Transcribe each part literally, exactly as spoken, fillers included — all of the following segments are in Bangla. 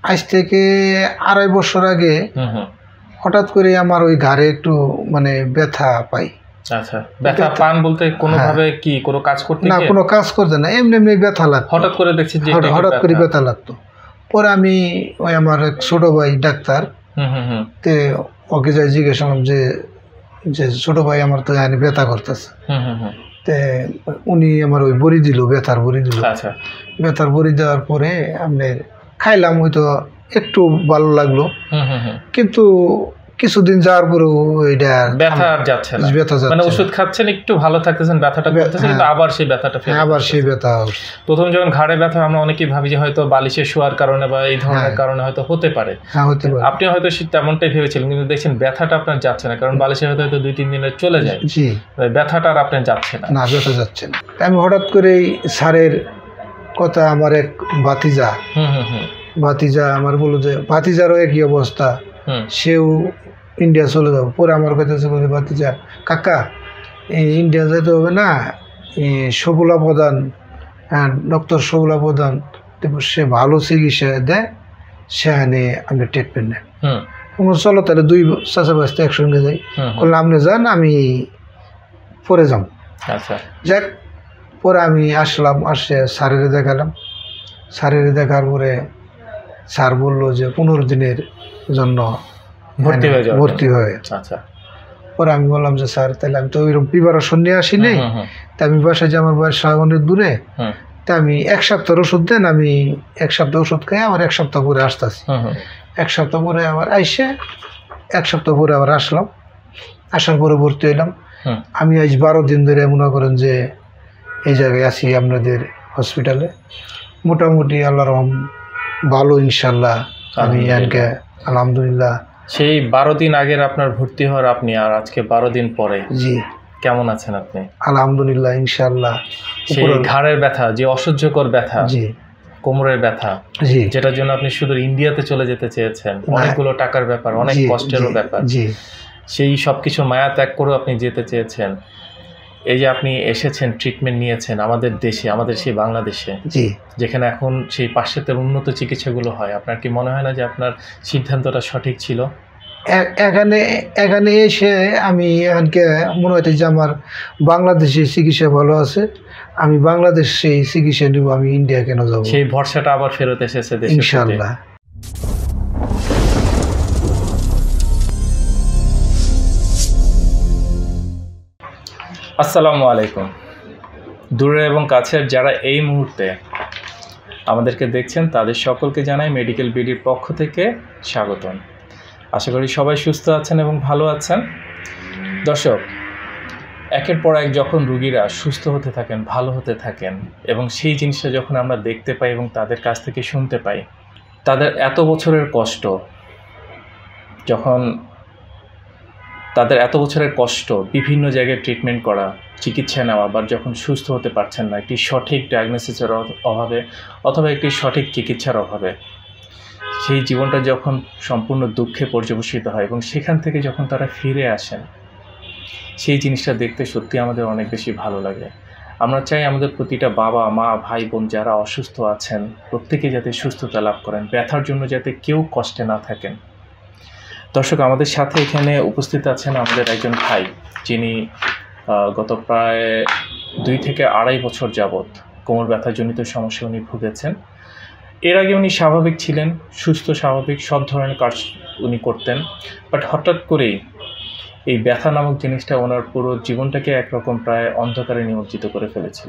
আজ থেকে আড়াই বছর আগে হঠাৎ করে আমার ওই ঘাড়ে একটু মানে ব্যথা পাই। আচ্ছা, ব্যথা পান বলতে কোনোভাবে কি কোনো কাজ করতে না, কোনো কাজ করতে না, এমনি এমনি ব্যথা লাগতো। হঠাৎ করে দেখছি যে হঠাৎ করে ব্যথা লাগতো। পরে আমি ওই আমার এক ছোট ভাই ডাক্তার, তে ওকে যাই জিজ্ঞেস করলাম যে যে ছোট ভাই আমার তো জানি ব্যথা করতেছে, তে উনি আমার ওই বড়ি দিল, ব্যথার বড়ি দিল। আচ্ছা, ব্যথার বড়ি দেওয়ার পরে আপনি খাইলাম, হয়তো একটু ভালো লাগলো, কিন্তু কিছুদিন যাওয়ার পরে ওইটা ব্যথা আর যাচ্ছে না। ব্যথা যাচ্ছে, মানে ওষুধ খাচ্ছেন, একটু ভালো থাকতেছেন, ব্যথাটা করতেছে, কিন্তু আবার সেই ব্যথাটা ফেরে আবার সেই ব্যথা। প্রথম যখন ঘাড়ে ব্যথা আমরা অনেকেই ভাবি যে হয়তো বালিশে শোয়ার কারণে বা এই ধরনের কারণে হয়তো হতে পারে। হ্যাঁ, হতে পারে। আপনি হয়তো তেমনটাই ভেবেছিলেন, কিন্তু দেখছেন ব্যথাটা আপনার যাচ্ছে না, কারণ বালিশে হয়তো হয়তো দুই তিন দিনে চলে যায়। জি, ব্যথাটা আর আপনার যাচ্ছে না। না, ব্যথা যাচ্ছে না। আমি হঠাৎ করেই স্যারের কথা, আমার এক ভাতিজা হুম হুম হুম ভাতিজা আমার বললো যে ভাতিজারও একই অবস্থা, সেও ইন্ডিয়া চলে যাবো। পরে আমার কথা বলে, ভাতিজা কাকা এই ইন্ডিয়া যেতে হবে না, সবুলা প্রধান, হ্যাঁ ডক্টর সবুলা প্রধান, সে ভালো চিকিৎসা দেয়, সেখানে আপনি ট্রিটমেন্ট নেন। চলো তাহলে দুই চাচা বাঁচতে একসঙ্গে যাই। বললাম আপনি যান, আমি পরে যাব। আচ্ছা, যাক, পরে আমি আসলাম, আসে স্যারের দেখালাম। স্যারের দেখার পরে স্যার বললো যে পনেরো দিনের জন্য ভর্তি হয়ে যাবে। ভর্তি হয়ে আচ্ছা, পরে আমি বললাম যে স্যার তাহলে আমি তো ওইরকম প্রিপারেশন নিয়ে আসি নেই, তা আমি বাসায় যে আমার বাসা অনেক দূরে, তা আমি এক সপ্তাহের ওষুধ দেন, আমি এক সপ্তাহ ওষুধ খাই, আবার এক সপ্তাহ পরে আসতেছি। এক সপ্তাহ পরে আবার আইসে এক সপ্তাহ পরে আবার আসলাম। আসার পরে ভর্তি হইলাম। আমি আজ বারো দিন ধরে মনে করেন যে এই জায়গায় আছি আপনাদের হসপিটালে। মোটামুটি আল্লাহ রহম ভালো, ইনশাল্লাহ। আমি আজকে আলহামদুলিল্লাহ। সেই বারো দিন আগের আপনার ভর্তি হওয়ার আপনি আর আজকে বারো দিন পরে, জি, কেমন আছেন আপনি? আলহামদুলিল্লাহ, ইনশাল্লাহ। সেই ঘাড়ের ব্যথা, যে অসহ্যকর ব্যথা, জি, কোমরের ব্যথা, জি, যেটার জন্য আপনি শুধু ইন্ডিয়াতে চলে যেতে চেয়েছেন, অনেকগুলো টাকার ব্যাপার, অনেক কষ্টেরও ব্যাপার, জি, সেই সব কিছু মায়া ত্যাগ করেও আপনি যেতে চেয়েছেন। এই যে আপনি এসেছেন, ট্রিটমেন্ট নিয়েছেন আমাদের দেশে, আমাদের সেই বাংলাদেশে, জি, যেখানে এখন সেই পাশ্চাত্যের উন্নত চিকিৎসাগুলো হয়, আপনার কি মনে হয় না যে আপনার সিদ্ধান্তটা সঠিক ছিল? এখানে এখানে এসে আমি এখানকে মনে হইতে যে আমার বাংলাদেশে চিকিৎসা ভালো আছে, আমি বাংলাদেশ সেই চিকিৎসা নিব, আমি ইন্ডিয়া কেন যাবো? সেই ভরসাটা আবার ফেরত এসেছে দেশে, ইনশাআল্লাহ। আসসালামু আলাইকুম। দূরে এবং কাছের যারা এই মুহূর্তে আমাদেরকে দেখছেন, তাদের সকলকে জানাই মেডিকেল বিডির পক্ষ থেকে স্বাগতম। আশা করি সবাই সুস্থ আছেন এবং ভালো আছেন। দর্শক, একের পর এক যখন রুগীরা সুস্থ হতে থাকেন, ভালো হতে থাকেন, এবং সেই জিনিসটা যখন আমরা দেখতে পাই এবং তাদের কাছ থেকে শুনতে পাই, তাদের এত বছরের কষ্ট, যখন তাদের এত বছরের কষ্ট, বিভিন্ন জায়গায় ট্রিটমেন্ট করা, চিকিৎসা নেওয়া, বা যখন সুস্থ হতে পারছেন না একটি সঠিক ডায়াগনোসিসের অভাবে অথবা একটি সঠিক চিকিৎসার অভাবে, সেই জীবনটা যখন সম্পূর্ণ দুঃখে পর্যবসিত হয় এবং সেখান থেকে যখন তারা ফিরে আসেন, সেই জিনিসটা দেখতে সত্যি আমাদের অনেক বেশি ভালো লাগে। আমরা চাই আমাদের প্রতিটা বাবা মা ভাই বোন যারা অসুস্থ আছেন, প্রত্যেকে যাতে সুস্থতা লাভ করেন, ব্যথার জন্য যাতে কেউ কষ্টে না থাকেন। দর্শক, আমাদের সাথে এখানে উপস্থিত আছেন আমাদের একজন ভাই, যিনি গত প্রায় দুই থেকে আড়াই বছর যাবৎ কোমর ব্যথাজনিত সমস্যা উনি ভুগেছেন। এর আগে উনি স্বাভাবিক ছিলেন, সুস্থ স্বাভাবিক সব ধরনের কাজ উনি করতেন, বাট হঠাৎ করেই এই ব্যথা নামক জিনিসটা ওনার পুরো জীবনটাকে একরকম প্রায় অন্ধকারে নিমজ্জিত করে ফেলেছিল।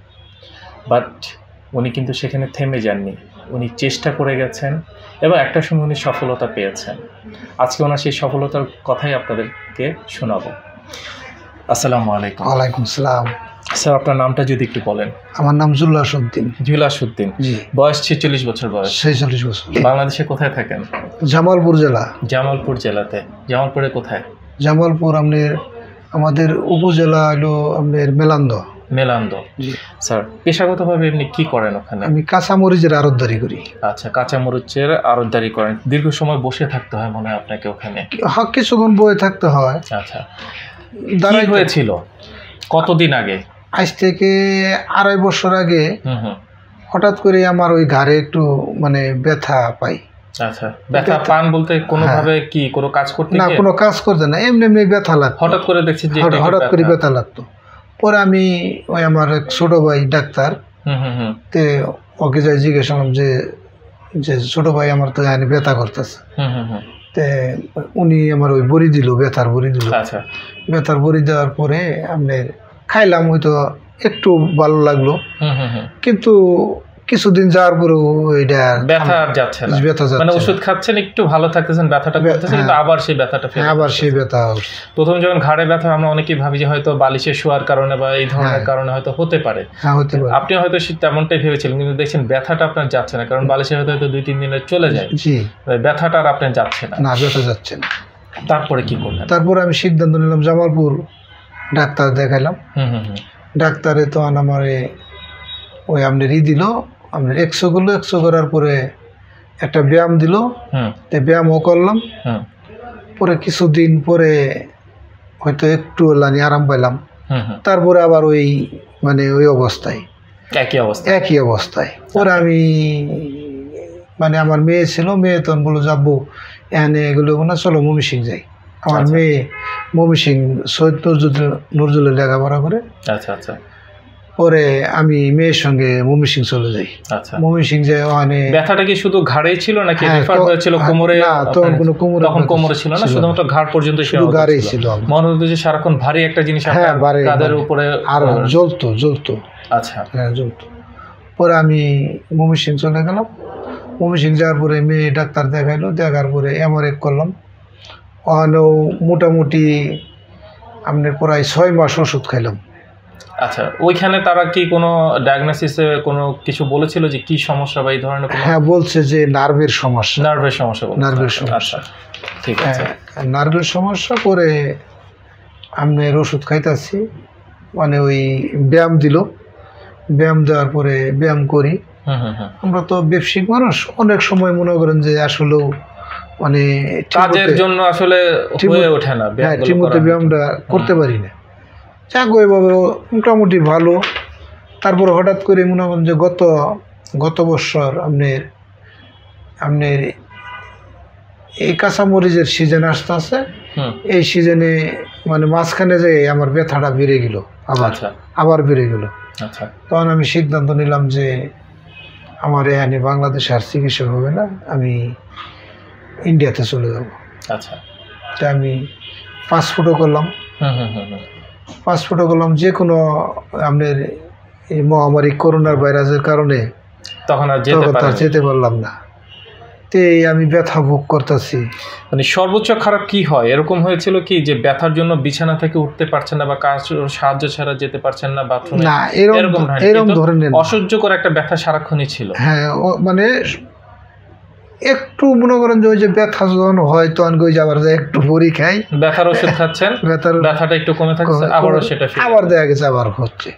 বাট উনি কিন্তু সেখানে থেমে যাননি, উনি চেষ্টা করে গেছেন এবং একটা সময় উনি সফলতা পেয়েছেন। আজকে ওনার সেই সফলতার কথাই আপনাদেরকে শোনাবো। আসসালামু আলাইকুম। ওয়ালাইকুম আসসালাম। স্যার, আপনার নামটা যদি একটু বলেন। আমার নাম জুলাসউদ্দিন। জুলাসউদ্দিন, জি। বয়স ছেচল্লিশ বছর বয়স। ছেচল্লিশ বছর। বাংলাদেশে কোথায় থাকেন? জামালপুর জেলা। জামালপুর জেলাতে। জামালপুরে কোথায়? জামালপুর আপনার আমাদের উপজেলা হলো আপনার মেলান্দ। মেলান্দ, জি। স্যার, পেশাগতভাবে আপনি কি করেন ওখানে? আমি কাঁচামরিচের আড়তদারি করি। আচ্ছা, কাঁচামরিচের আড়তদারি করেন। দীর্ঘ সময় বসে থাকতে হয় মনে হয় আপনাকে ওখানে? হ্যাঁ, কিছুক্ষণ বসে থাকতে হয়। আচ্ছা, দাঁড়াই হয়েছিল কতদিন আগে? আজ থেকে আড়াই বছর আগে হঠাৎ করে আমার ওই ঘাড়ে একটু মানে ব্যথা পাই। আচ্ছা, ব্যথা পান বলতে কোনোভাবে কি কোনো কাজ করতে না, কোনো কাজ করতে না, এমনি এমনি ব্যথা লাগতো। হঠাৎ করে দেখছি যে হঠাৎ করে ব্যথা লাগতো। পরে আমি ওই আমার এক ছোট ভাই ডাক্তার, তে ওকে যাই জিজ্ঞেস করলাম যে যে ছোট ভাই আমার তো জানি ব্যথা করতেছে, তে উনি আমার ওই বড়ি দিল, ব্যথার বড়ি দিল। আচ্ছা, ব্যথার বড়ি দেওয়ার পরে আপনি খাইলাম, হয়তো একটু ভালো লাগলো, কিন্তু কিছুদিন যাওয়ার পরেও ওইটা ব্যথা আর যাচ্ছে না। ব্যথা যাচ্ছে, মানে ওষুধ খাচ্ছেন, একটু ভালো থাকতেছেন, ব্যথাটা করতেছে, কিন্তু আবার সেই ব্যথাটা ফেরে আবার সেই ব্যথা। প্রথম যখন ঘাড়ে ব্যথা, আমরা অনেকেই ভাবি যে হয়তো বালিশে শোয়ার কারণে বা এই ধরনের কারণে হয়তো হতে পারে। হ্যাঁ, হতে পারে। আপনি হয়তো তেমনটাই ভেবেছিলেন, কিন্তু দেখছেন ব্যথাটা আপনার যাচ্ছে না, কারণ বালিশে হয়তো হয়তো দুই তিন দিনে চলে যায়। জি, ব্যথাটা আর আপনার যাচ্ছে না। না, ব্যথা যাচ্ছে না। তারপরে কি করলেন? তারপরে আমি সিদ্ধান্ত নিলাম জামালপুর ডাক্তার দেখাইলাম। হুম হুম হুম ডাক্তারে তো আমারে ওই আপনার ই দিল, আপনার একশো করলো, একশো করার পরে একটা ব্যায়াম দিল, তো ব্যায়ামও করলাম। পরে কিছুদিন পরে হয়তো একটু লানি আরাম পাইলাম, তারপরে আবার ওই মানে ওই অবস্থায়, একই অবস্থা একই অবস্থায়। পরে আমি মানে আমার মেয়ে ছিল, মেয়ে তখন বললো যাবো এখানে এগুলো না, চলো ময়মনসিংহ যাই। আমার মেয়ে ময়মনসিংহ সৈয়দ নজরুল নজরুলের লেখাপড়া করে। আচ্ছা আচ্ছা। পরে আমি মেয়ের সঙ্গে ময়মনসিংহ চলে যাই। আচ্ছা, ময়মনসিংহ যায় ওখানে। ব্যথাটা কি শুধু ঘাড়েই ছিল নাকি রেফার হয়েছিল কোমরে? না, তখন কোনো কোমরে, তখন কোমরে ছিল না, শুধুমাত্র ঘাড় পর্যন্ত শুধু ঘাড়েই ছিল। মনে হতো যে সারাক্ষণ ভারী একটা জিনিস কাঁধের উপরে আর জ্বলতো জ্বলতো আচ্ছা, হ্যাঁ জ্বলতো। পরে আমি ময়মনসিংহ চলে গেলাম। ময়মনসিংহ যাওয়ার পরে মেয়ে ডাক্তার দেখাইলো, দেখার পরে এমআরআই করলাম। ওখানেও মোটামুটি আপনার প্রায় ছয় মাস ওষুধ খাইলাম। আচ্ছা, ওইখানে তারা কি কোনো ডায়াগনোসিসে কোনো কিছু বলেছিল যে কি সমস্যা বা এই ধরনের? হ্যাঁ, বলছে যে নার্ভের সমস্যা। নার্ভের সমস্যা? নার্ভের সমস্যা, ঠিক আছে। নার্ভের সমস্যা। করে আপনার ওষুধ খাইতেছি, মানে ওই ব্যায়াম দিল, ব্যায়াম দেওয়ার পরে ব্যায়াম করি। আমরা তো ব্যবসায়িক মানুষ, অনেক সময় মনে করেন যে আসলেও মানে কাজের জন্য আসলে হয়ে ওঠে না, হ্যাঁ ঠিকমতো ব্যায়ামটা করতে পারি না। যাক, ওইভাবে মোটামুটি ভালো। তারপর হঠাৎ করে মনে করেন যে গত গত বছর আপনার আপনার এই কাঁচামরিচের সিজন আসতে আছে, এই সিজনে মানে মাঝখানে যে আমার ব্যথাটা বেড়ে গেল, আবার আবার বেড়ে গেল। তখন আমি সিদ্ধান্ত নিলাম যে আমার এখানে বাংলাদেশে আর চিকিৎসা হবে না, আমি ইন্ডিয়াতে চলে যাব। আচ্ছা, তা আমি পাসপোর্টও করলাম। পাসপোর্টও করলাম যে কোনো আপনার এই মহামারী করোনার ভাইরাসের কারণে তখন আর যেতে পারলাম না। তে আমি ব্যথা ভোগ করতেছি। মানে সর্বোচ্চ খারাপ কি হয়? এরকম হয়েছিল কি যে ব্যথার জন্য বিছানা থেকে উঠতে পারছেন না বা কাজ সাহায্য ছাড়া যেতে পারছেন না বাথরুমে? না, এরকম এরকম ধরনের অসহ্যকর একটা ব্যথা সারাক্ষণই ছিল। হ্যাঁ, মানে একটু মনে করেন যে ওই যে ব্যথা যখন হয় তখন ওই যে আবার একটু বড়ি খাই, ব্যথার ওষুধ খাচ্ছেন, ব্যথার ব্যথাটা একটু কমে থাকছে, আবারও সেটা আবার দেখা গেছে আবার হচ্ছে।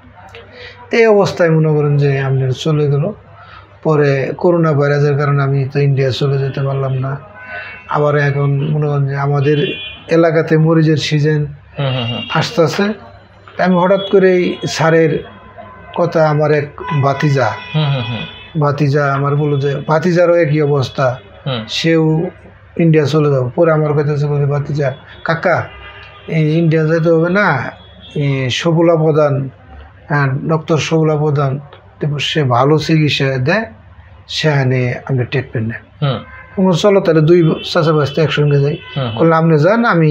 এই অবস্থায় মনে করেন যে আপনার চলে গেল। পরে করোনা ভাইরাসের কারণে আমি তো ইন্ডিয়া চলে যেতে পারলাম না। আবার এখন মনে করেন যে আমাদের এলাকাতে মরিচের সিজন আসতেছে। আমি হঠাৎ করেই স্যারের কথা, আমার এক ভাতিজা ভাতিজা আমার বললো যে ভাতিজারও একই অবস্থা, সেও ইন্ডিয়া চলে যাবো। পরে আমার কথা বলে ভাতিজা, কাকা এই ইন্ডিয়া যেতে হবে না, সবুলা প্রধান, হ্যাঁ ডক্টর সবুলা প্রধান, সে ভালো চিকিৎসা দেয়, সেখানে আপনি ট্রিটমেন্ট নেন। চলো তাহলে দুই চাচা বাসতে একসঙ্গে যাই। বললাম আপনি যান, আমি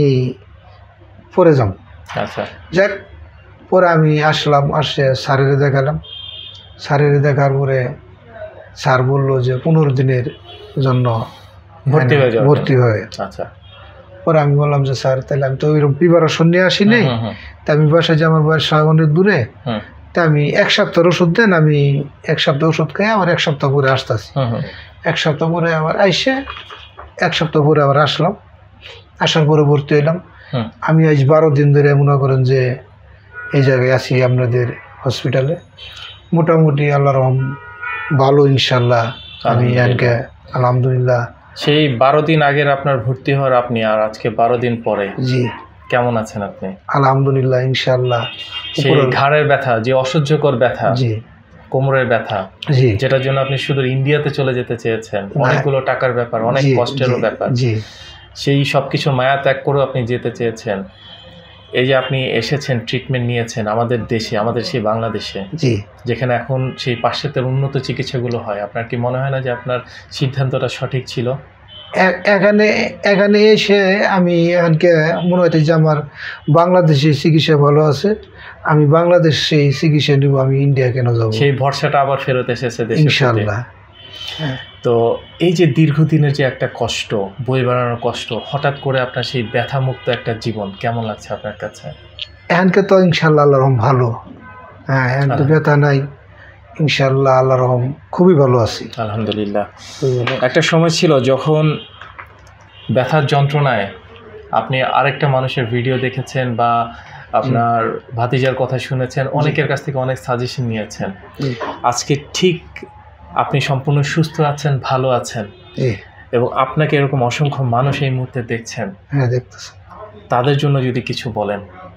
পরে যাব। আচ্ছা, যাক, পরে আমি আসলাম, আসে স্যারের দেখালাম। স্যারের দেখার পরে স্যার বললো যে পনেরো দিনের জন্য ভর্তি হয়ে যাবে, ভর্তি হয়ে। আচ্ছা, পরে আমি বললাম যে স্যার তাহলে আমি তো ওইরকম প্রিপারেশন নিয়ে আসি নেই, তা আমি বাসায় যে আমার বাড়ির সাহেব অনেক দূরে, তা আমি এক সপ্তাহের ওষুধ দেন, আমি এক সপ্তাহ ওষুধ খাই, আবার এক সপ্তাহ পরে আসতেছি। এক সপ্তাহ পরে আবার আইসে এক সপ্তাহ পরে আবার আসলাম। আসার পরে ভর্তি হইলাম। আমি আজ বারো দিন ধরে মনে করেন যে এই জায়গায় আছি আপনাদের হসপিটালে। মোটামুটি আল্লাহ রহম ভালো, ইনশাল্লাহ। আমি আজকে আলহামদুলিল্লাহ। সেই বারো দিন আগের আপনার ভর্তি হওয়ার আপনি আর আজকে বারো দিন পরে, জি কেমন আছেন আপনি? আলহামদুলিল্লাহ, ইনশাল্লাহ। সেই ঘাড়ের ব্যথা, যে অসহ্যকর ব্যথা, জি কোমরের ব্যথা, জি যেটার জন্য আপনি শুধু ইন্ডিয়াতে চলে যেতে চেয়েছেন, অনেকগুলো টাকার ব্যাপার, অনেক জি, কষ্টেরও জি, ব্যাপার, জি সেই সব কিছু মায়া ত্যাগ করেও আপনি যেতে চেয়েছেন। এই যে আপনি এসেছেন, ট্রিটমেন্ট নিয়েছেন আমাদের দেশে, আমাদের সেই বাংলাদেশে, জি যেখানে এখন সেই পাশ্চাত্যের উন্নত চিকিৎসাগুলো হয়, আপনার কি মনে হয় না যে আপনার সিদ্ধান্তটা সঠিক ছিল? এ- এখানে এখানে এসে আমি এখানকে মনে হইতে যে আমার বাংলাদেশে চিকিৎসা ভালো আছে, আমি বাংলাদেশ সেই চিকিৎসা নিব, আমি ইন্ডিয়া কেন যাবো? সেই ভরসাটা আবার ফেরত এসেছে দেশের প্রতি। ইনশাল্লাহ। তো এই যে দীর্ঘদিনের যে একটা কষ্ট, বই বেড়ানোর কষ্ট, হঠাৎ করে আপনার সেই ব্যথামুক্ত একটা জীবন কেমন লাগছে আপনার কাছে? এখানকে তো ইনশাল্লাহ আল্লাহ রহম ভালো, হ্যাঁ এখন তো ব্যথা নাই, ইনশাল্লাহ আল্লাহ রহম খুবই ভালো আছি। আলহামদুলিল্লাহ। একটা সময় ছিল যখন ব্যথার যন্ত্রণায় আপনি আরেকটা মানুষের ভিডিও দেখেছেন বা আপনার ভাতিজার কথা শুনেছেন, অনেকের কাছ থেকে অনেক সাজেশন নিয়েছেন। আজকে ঠিক আপনি সম্পূর্ণ সুস্থ আছেন, ভালো আছেন, এবং আপনাকে এরকম অসংখ্য মানুষ এই মুহূর্তে দেখছেন। হ্যাঁ দেখতেছি। তাদের জন্য যদি কিছু বলেন।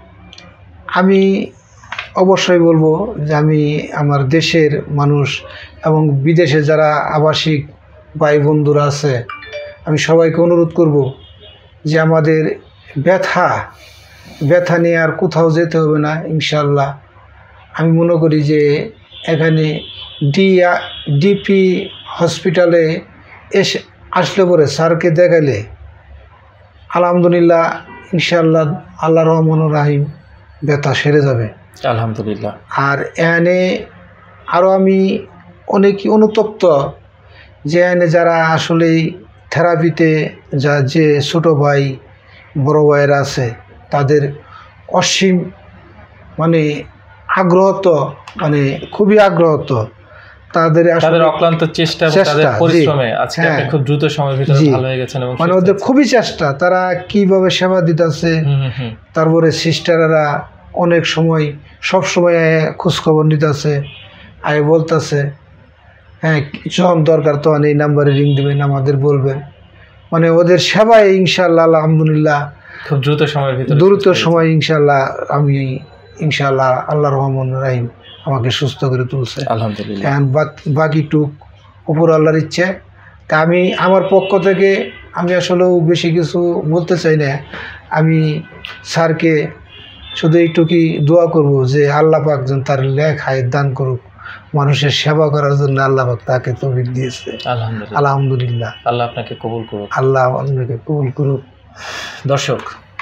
আমি অবশ্যই বলবো যে আমি আমার দেশের মানুষ এবং বিদেশে যারা আবাসিক ভাই বন্ধুরা আছে, আমি সবাইকে অনুরোধ করব যে আমাদের ব্যথা ব্যথা নিয়ে আর কোথাও যেতে হবে না ইনশাল্লাহ। আমি মনে করি যে এখানে ডি ডিপি হসপিটালে এসে আসলে পরে স্যারকে দেখালে আলহামদুলিল্লাহ ইনশাল্লাহ আল্লাহ রহমান রাহিম ব্যথা সেরে যাবে আলহামদুলিল্লাহ। আর এখানে আরও আমি অনেকই অনুতপ্ত যে এখানে যারা আসলে থেরাপিতে যা যে ছোটো ভাই বড় ভাইয়েরা আছে, তাদের অসীম মানে আগ্রহ, তো মানে খুবই আগ্রহ, তো তাদের তাদের অক্লান্ত চেষ্টা এবং তাদের পরিশ্রমে আজকে আপনি খুব দ্রুত সময়ের ভিতরে ভালো হয়ে গেছেন, এবং মানে ওদের খুবই চেষ্টা, তারা কিভাবে সেবা দিতেছে। তারপরে সিস্টাররা অনেক সময় সব সময় খোঁজখবর নিতেছে, আয় বলতেছে হ্যাঁ যখন দরকার তখন এই নাম্বারে রিং দেবেন, আমাদের বলবেন। মানে ওদের সেবায় ইনশাল্লাহ আলহামদুলিল্লাহ খুব দ্রুত সময়ের ভিতরে দ্রুত সময় ইনশাল্লাহ আমি ইনশাল্লাহ আল্লাহ রহমান রাহিম আমাকে সুস্থ করে তুলছে আলহামদুলিল্লাহ। এখন বাকিটুক উপর আল্লাহর ইচ্ছে। তা আমি আমার পক্ষ থেকে আমি আসলেও বেশি কিছু বলতে চাই না, আমি স্যারকে শুধু এইটুকুই দোয়া করব যে আল্লাহ পাক যেন তার লেখায় দান করুক, মানুষের সেবা করার জন্য আল্লাহ পাক তাকে তৌফিক দিয়েছে। আলহামদুলিল্লাহ আলহামদুলিল্লাহ। আল্লাহ আপনাকে কবুল করুক। আল্লাহ আপনাকে কবুল করুক। দর্শক,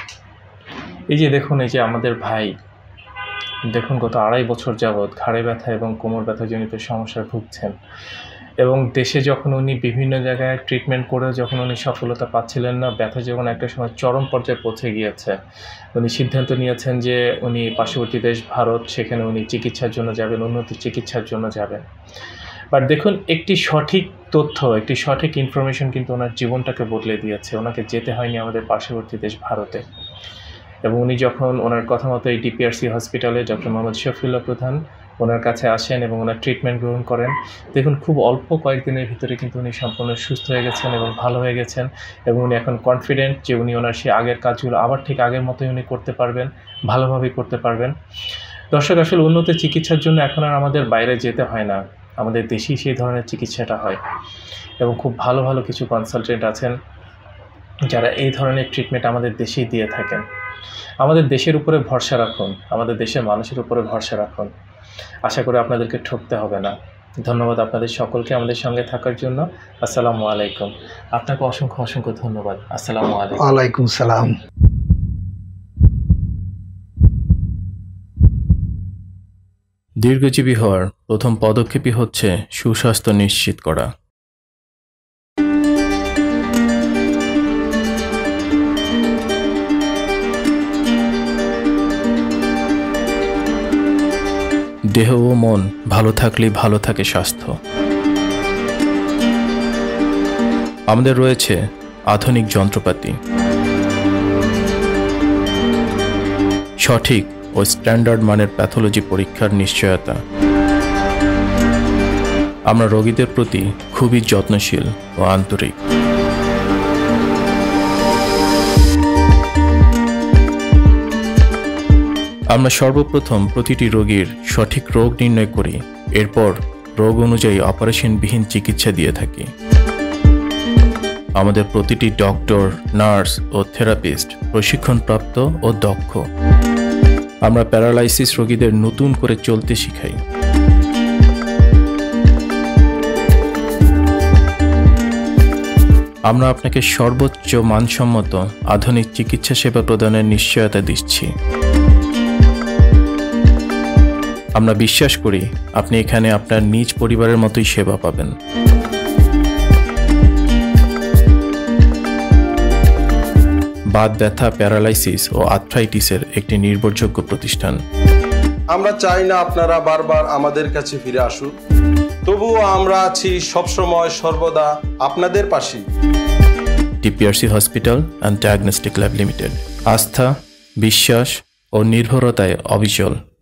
এই যে দেখুন, এই যে আমাদের ভাই দেখুন গত আড়াই বছর যাবৎ ঘাড়ে ব্যথা এবং কোমর ব্যথাজনিত সমস্যায় ভুগছেন, এবং দেশে যখন উনি বিভিন্ন জায়গায় ট্রিটমেন্ট করেও যখন উনি সফলতা পাচ্ছিলেন না, ব্যথা যখন একটা সময় চরম পর্যায়ে পৌঁছে গিয়েছে, উনি সিদ্ধান্ত নিয়েছেন যে উনি পার্শ্ববর্তী দেশ ভারত, সেখানে উনি চিকিৎসার জন্য যাবেন, উন্নত চিকিৎসার জন্য যাবেন। বাট দেখুন, একটি সঠিক তথ্য, একটি সঠিক ইনফরমেশন কিন্তু ওনার জীবনটাকে বদলে দিয়েছে। ওনাকে যেতে হয়নি আমাদের পার্শ্ববর্তী দেশ ভারতে, এবং উনি যখন ওনার কথা মতো এই ডিপিআরসি হসপিটালে ডক্টর মোহাম্মদ শফিউল্লাহ প্রধান ওনার কাছে আসেন এবং ওনার ট্রিটমেন্ট গ্রহণ করেন, দেখুন খুব অল্প কয়েকদিনের ভিতরে কিন্তু উনি সম্পূর্ণ সুস্থ হয়ে গেছেন এবং ভালো হয়ে গেছেন, এবং উনি এখন কনফিডেন্ট যে উনি ওনার সেই আগের কাজগুলো আবার ঠিক আগের মতোই উনি করতে পারবেন, ভালোভাবেই করতে পারবেন। দর্শক, আসলে উন্নত চিকিৎসার জন্য এখন আর আমাদের বাইরে যেতে হয় না, আমাদের দেশেই সেই ধরনের চিকিৎসাটা হয়, এবং খুব ভালো ভালো কিছু কনসালটেন্ট আছেন যারা এই ধরনের ট্রিটমেন্ট আমাদের দেশেই দিয়ে থাকেন। আমাদের দেশের উপরে ভরসা রাখুন, আমাদের দেশের মানুষের উপরে ভরসা রাখুন, আশা করি আপনাদেরকে ঠকতে হবে না। ধন্যবাদ আপনাদের সকলকে আমাদের সঙ্গে থাকার জন্য। আসসালামু আলাইকুম। আপনাকে অসংখ্য অসংখ্য ধন্যবাদ। আসসালামু আলাইকুম। ওয়ালাইকুম সালাম। দীর্ঘজীবী হওয়ার প্রথম পদক্ষেপই হচ্ছে সুস্বাস্থ্য নিশ্চিত করা। দেহ ও মন ভালো থাকলেই ভালো থাকে স্বাস্থ্য। আমাদের রয়েছে আধুনিক যন্ত্রপাতি, সঠিক ও স্ট্যান্ডার্ড মানের প্যাথোলজি পরীক্ষার নিশ্চয়তা। আমরা রোগীদের প্রতি খুবই যত্নশীল ও আন্তরিক। আমরা সর্বপ্রথম প্রতিটি রোগীর সঠিক রোগ নির্ণয় করি এরপর রোগ অনুযায়ী অপারেশনবিহীন চিকিৎসা দিয়ে থাকি। আমাদের প্রতিটি ডক্টর, নার্স ও থেরাপিস্ট প্রশিক্ষণপ্রাপ্ত ও দক্ষ। আমরা প্যারালাইসিস রোগীদের নতুন করে চলতে শিখাই। আমরা আপনাকে সর্বোচ্চ মানসম্মত আধুনিক চিকিৎসা সেবা প্রদানের নিশ্চয়তা দিচ্ছি। আমরা বিশ্বাস করি আপনি এখানে আপনার নিজ পরিবারের মতোই সেবা পাবেন। বাত ব্যথা, প্যারালাইসিস ও আর্থ্রাইটিসের একটি নির্ভরযোগ্য প্রতিষ্ঠান। আমরা চাই না আপনারা বারবার আমাদের কাছে ফিরে আসুন, তবুও আমরা আছি সবসময় সর্বদা আপনাদের পাশে। TPRC hospital and diagnostic lab limited, আস্থা, বিশ্বাস ও নির্ভরতায় অবিচল।